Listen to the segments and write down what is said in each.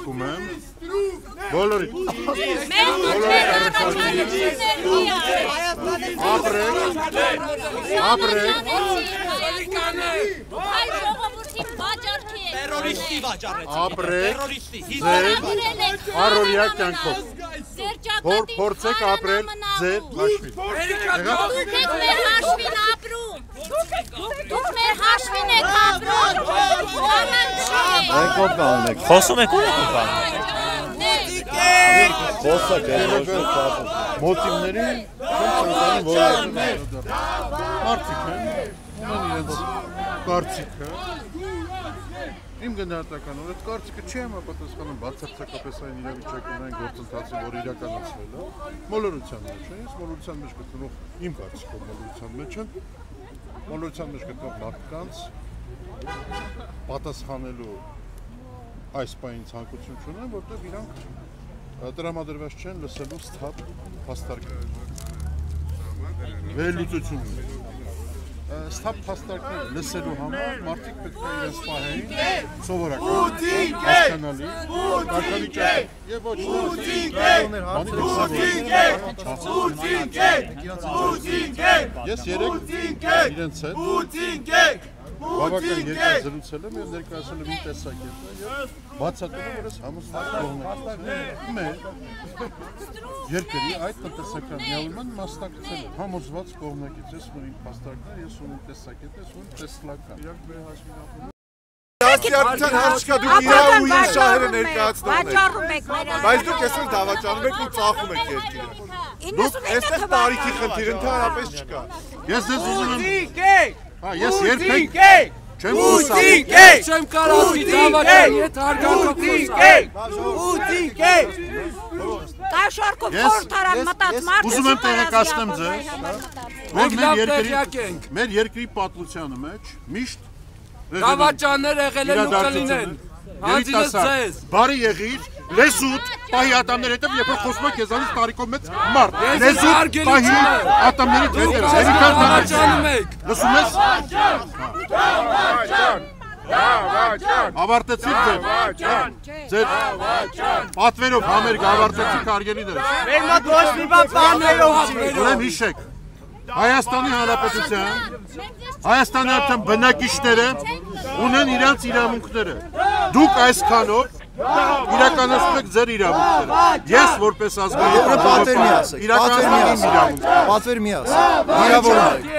Առաջարկում եմ բոլորի առօրյա կյանքով փորձեք ապրել ձեր հաշվին։ Դուք մեր հաշվին եք ապրում։ Խոսում եք ու՞ր եք Մոտիվների մարդիկ են, ունեն իրենց կարծիքը։ Իմ գնահատականով այդ կարծիքը չի համապատասխանում բացարձակապես այն իրավիճակին, այն գործընթացին, որ իրականացվել է մոլորության մեջ, ես մոլորության մեջ գտնող իմ կարծիքով մոլորության մեջ են մոլորության մեջ գտնող մարդկանց պատասխանելու այս պահին ցանկություն չունեն, որտեղ իրանք տրամադրված չեն լսելու սթափ փաստարկներ։ Վերլուծություն ունեն։ Սթափ փաստարկներ լսելու համար մարդիկ պետք է իրենց պահեին սովորական, հասկանալի, կարգավիճակ եւ ոչ Ես երեք իրենց հետ բավական երկար զրուցել եմ եւ ներկայացել եմ իմ տեսակետը եւ բացատրել եմ, որ ես համոզված կողմնակից մեր երկրի այդ տնտեսական միավորման մասնակցել եմ, համոզված կողմնակից ես ունեմ փաստարկներ, ես ունեմ տեսակետ, ես ունեմ տեսլական։ Իրանք մեր հաշվին ապրում Դաստիարության հարցկա դուք իրա ու իր շահերը ներկայացնում եք։ Բայց դուք այսօր դավաճանում եք ու ծախում եք երկիրը։ Դուք այստեղ տարիքի խնդիր ընդհանրապես չկա։ Ես ձեզ ուզում եմ Ես երբեք չեմ խոսում։ Չեմ կարող դավաճանի հետ հարգանքով խոսել։ Կաշառքով խորհրդարան մտած մարդ Ուզում եմ տեղեկացնեմ ձեզ, մեր երկրի պատմության մեջ միշտ դավաճաններ եղել են ու կլինեն։ Հանձինս ձեզ։ Բարի եղիր, լեզուտ, պահի ատամներ հետև, երբ որ խոսում եք եզանից տարիքով մեծ մարդ։ Լեզուտ, պահի ատամների հետև, լսում ես։ Ավարտեցիք ձեր պատվերով համերգ ավարտեցիք հարգելիներս։ Մեր մոտ ոչ մի բան պատվերով չի։ Ուրեմն հիշեք, Հայաստանի Հանրապետության բնակիչները ունեն իրենց իրավունքները։ Դուք այսքանով իրականացնում եք ձեր իրավունքները։ Ես որպես ազգային իրականացնում եմ պատվեր մի ասեք։ Վիրավորում եք։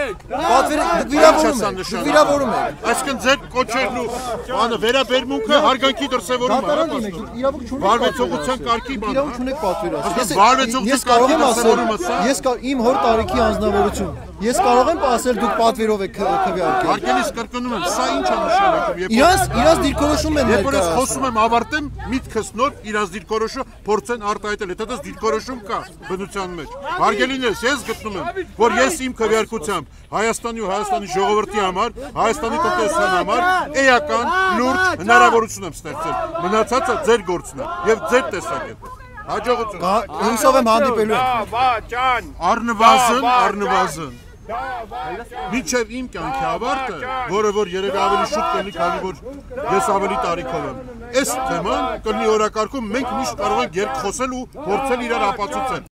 Վիրավորում եք։ Այսինքն ձեր կոչերն ու բանը վերաբերմունքը հարգանքի դրսևորում է։ Վարվեցողության կարգի բանը։ Իրավունք չունեք պատվեր ասել։ Վարվեցողության կարգի դրսևորումը սա։ Ես իմ հոր տարիքի անձնավորություն։ Ես կարող եմ ասել դուք պատվերով եք քվեարկել։ Հարգելիս կրկնում եմ, սա ինչ է նշանակում։ Իրաց դիրքորոշում են Երբ որ ես խոսում եմ ավարտեմ, միտքս նոր իրաց դիրքորոշը փորձեն արտահայտել, հետո դες դիրքորոշում կա բնության մեջ։ Հարգելիներս, ես գտնում եմ, որ ես իմ քվեարկությամբ Հայաստանի ու Հայաստանի ժողովրդի համար, Հայաստանի տնտեսության համար էական լուրջ հնարավորություն եմ ստեղծել։ Մնացածը ձեր գործն է եւ ձեր տեսակետը։ Հաջողություն։ Հուսով եմ հանդիպելու եք։ Առնվազն Մինչև իմ կյանքի ավարտը, որը որ երևի ավելի շուտ կլինի, քանի որ ես ավելի տարիքով եմ։ Այս թեման կլինի օրակարգում, մենք միշտ կարող ենք երկխոսել ու փորձել իրար ապացուցել։